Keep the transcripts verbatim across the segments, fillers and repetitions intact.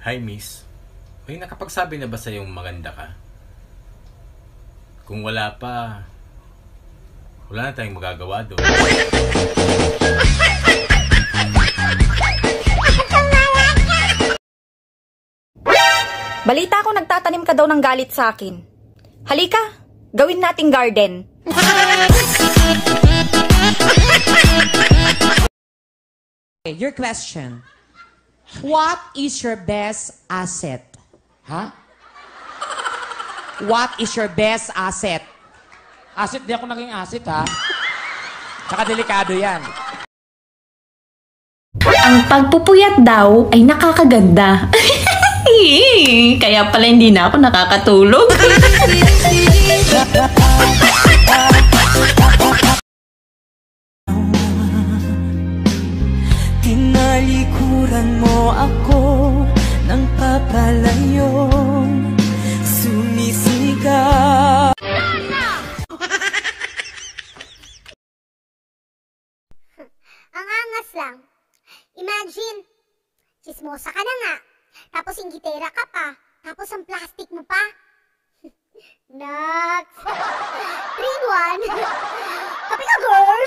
Hi, miss. May nakapagsabi na ba sa'yong maganda ka? Kung wala pa, wala na tayong magagawa doon. Balita ko nagtatanim ka daw ng galit sa akin. Halika, gawin nating garden. Your question. What is your best asset? Ha? What is your best asset? Asset, di ako naging asset, ha? Tsaka delikado yan. Ang pagpupuyat daw ay nakakaganda. Kaya pala hindi na ako nakakatulog. Tinalikuran mo ako ng papalayo, sumisigaw. Ang angas lang. Imagine, chismosa ka na nga, tapos inggitera ka pa, tapos ang plastic mo pa. Nuts! three in one. Kapi ka, girl!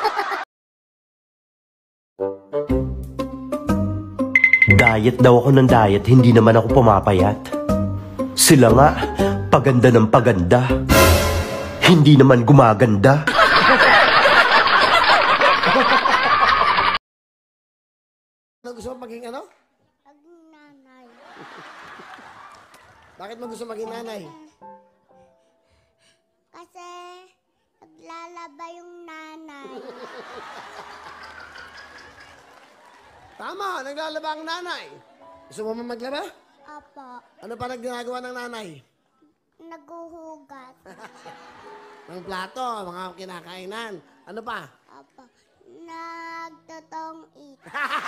Diet daw ako ng diet, hindi naman ako pumapayat. Sila nga, paganda ng paganda, hindi naman gumaganda. Ano gusto mo maging ano? Maging nanay. Bakit mo gusto maging nanay? Kasi naglalaba yung nanay. Tama, naglalaba ang nanay. Gusto mo man maglaba? Opo, Ano pa nagginagawa ng nanay? naguhugat. Ng plato, mga kinakainan. Ano pa? Opo, nagtotong it.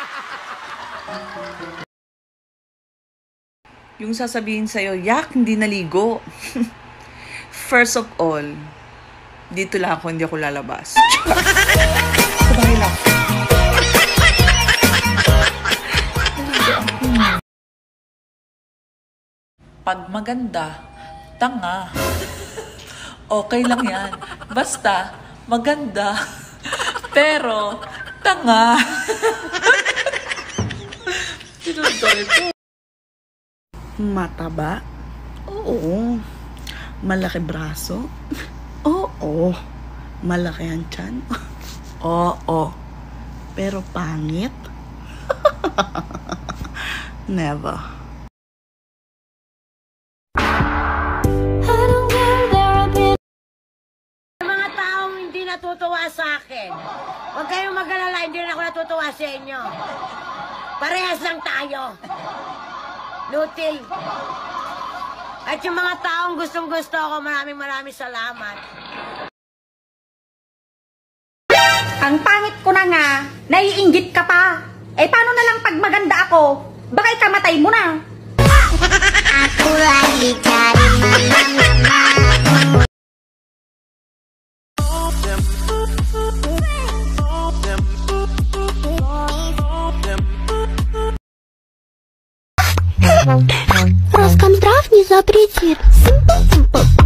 Yung sasabihin sa'yo, yak, hindi naligo. First of all, dito lang ako, hindi ako lalabas. Sabay lang. Pag maganda, tanga. Okay lang yan. Basta, maganda. Pero, tanga. Mataba? Oo. Malaki braso? Oo. Malaki ang tiyan? Oo. Pero pangit? Never. Mga taong hindi natutuwa sa akin, huwag kayong mag-alala, hindi rin ako natutuwa sa inyo. Parehas lang tayo. Nutil. At yung mga taong gustong-gusto ako, maraming maraming salamat. Ang pangit ko na nga, naiinggit ka pa. Eh paano na lang pag maganda ako? Baka ikamatay mo na. Ako lagi cari mama-mama. Роскомздрав не запретит. Симпл-симпл.